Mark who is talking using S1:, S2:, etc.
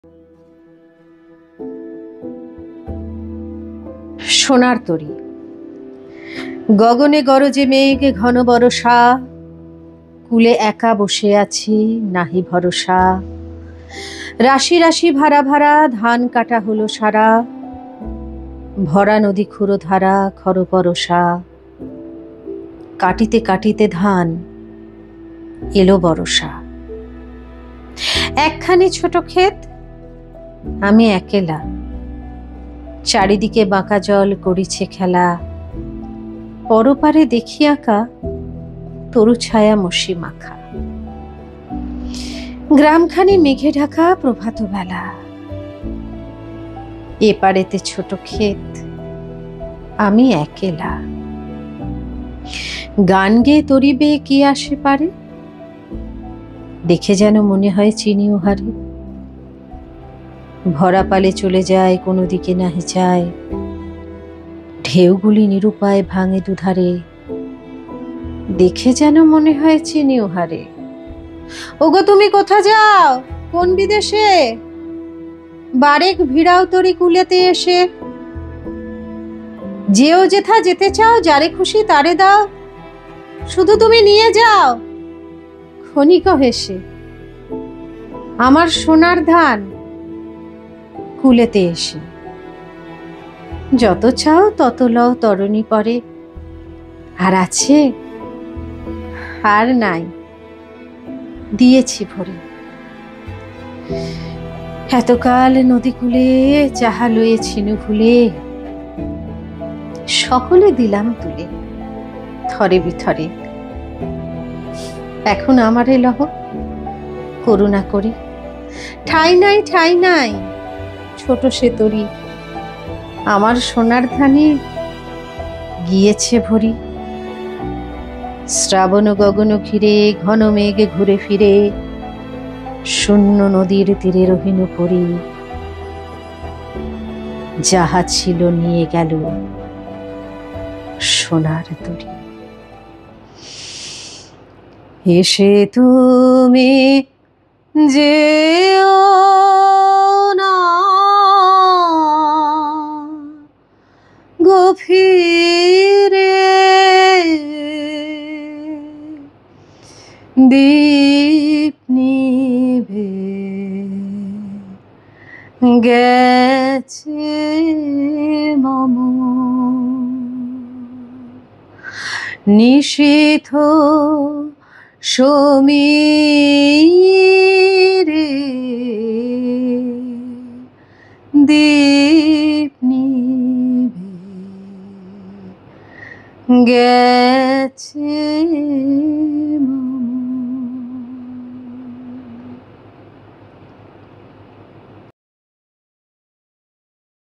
S1: সোনার তরী। গগনে গরজে মেঘ ঘন বরষা, কূলে একা বসে আছি নাহি ভরসা। রাশি রাশি ভাড়া ভাড়া ধান কাটা হলো সারা, ভরা নদী ক্ষুরো ধারা খর পরশা। কাটিতে কাটিতে ধান এলো বরষা। একখানি ছোট ক্ষেত, আমি একেলা, চারিদিকে বাঁকা জল করিছে খেলা। পরপারে দেখি আঁকা তরু ছায়া মসি মাখা। গ্রামখানি মেঘে ঢাকা প্রভাত বেলা। এপারেতে ছোট ক্ষেত, আমি একেলা। গান গেয়ে তরিবে কি আসে পারে, দেখে যেন মনে হয় চিনি উহারে। ভরা পালে চলে যায় কোনো দিকে নাহি যায়, ঢেউগুলি নিরুপায় ভাঙে দুধারে। দেখে যেন মনে হয় চিনি উহারে। ওগো তুমি কোথা যাও, কোন বিদেশে? বারেক ভিড়াও তরি কুলেতে এসে। যেও যেথা যেতে চাও, যারে খুশি তারে দাও, শুধু তুমি নিয়ে যাও ক্ষণিক হেসে আমার সোনার ধান কুলেতে এসে। যত চাও তত লও তরণী পরে, আর আছে আর নাই দিয়েছি ভরে। এতকাল নদী কূলে যাহা লয়েছিনু ভুলে, সকলে দিলাম তুলে থরে বিথরে। এখন আমারে লহ করুণা করে, ঠাই নাই ঠাই নাই ছোট সে তরি, আমার সোনার ধানে গিয়েছে ভরি। শ্রাবণ গগন ঘিরে ঘন মেঘে ঘুরে ফিরে, শূন্য নদীর তীরে রহিন পরি। যাহা ছিল নিয়ে গেল সোনার তরী। এসে তুমি যেও না গভীরে, দীপ নিভে গেছে মম। নিশীথ সমীরে দীপ নিভে গেছে